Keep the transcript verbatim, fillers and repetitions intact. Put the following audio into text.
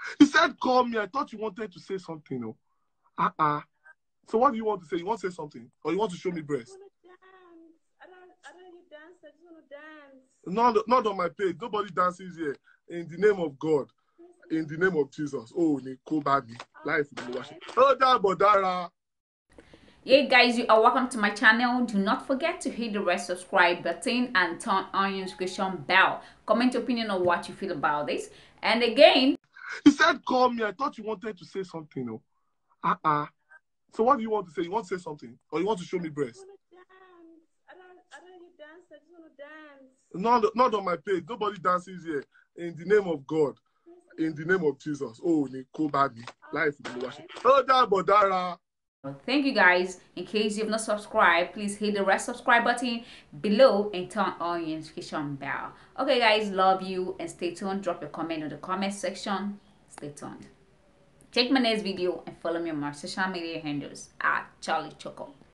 He said, call me. I thought you wanted to say something. No. Uh-uh. So what do you want to say? You want to say something? Or you want to show me breast? I want to dance. I don't, I don't you dance. I just want to dance. Not, not on my page. Nobody dances here. In the name of God. In the name of Jesus. Oh, Nicole Babi. Life in the worship. Oh, that Bodara. Hey guys, you are welcome to my channel. Do not forget to hit the red subscribe button and turn on your notification bell. Comment your opinion on what you feel about this. And again, he said, call me. I thought you wanted to say something. No. Uh-uh. So what do you want to say? You want to say something? Or you want to show me breast? I want to dance. I don't, I don't you dance. I just want to dance. Not, not on my page. Nobody dances here. In the name of God. In the name of Jesus. Oh, Nicole Babi. Life in the worship. Oh, that Bodara. Thank you guys. In case you've not subscribed, please hit the red subscribe button below and turn on your notification bell. Okay guys, love you and stay tuned. Drop your comment in the comment section. Stay tuned. Check my next video and follow me on my social media handles at Charlie Choco.